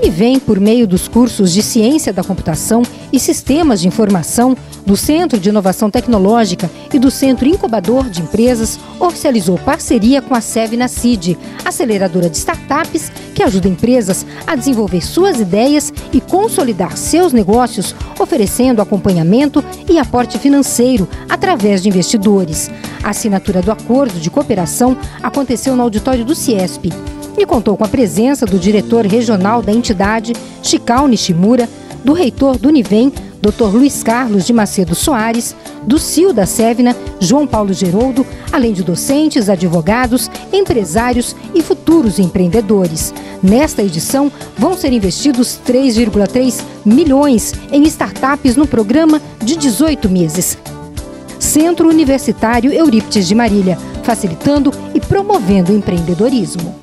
Univem, por meio dos cursos de Ciência da Computação e Sistemas de Informação, do Centro de Inovação Tecnológica e do Centro Incubador de Empresas, oficializou parceria com a Sevna-Seed, aceleradora de startups que ajuda empresas a desenvolver suas ideias e consolidar seus negócios, oferecendo acompanhamento e aporte financeiro através de investidores. A assinatura do acordo de cooperação aconteceu no auditório do CIESP e contou com a presença do diretor regional da entidade, Chikao Nishimura, do reitor do Univem, Dr. Luiz Carlos de Macedo Soares, do CEO da Sevna, João Paulo Geroldo, além de docentes, advogados, empresários e futuros empreendedores. Nesta edição, vão ser investidos 3,3 milhões em startups no programa de 18 meses. Centro Universitário Eurípides de Marília, facilitando e promovendo o empreendedorismo.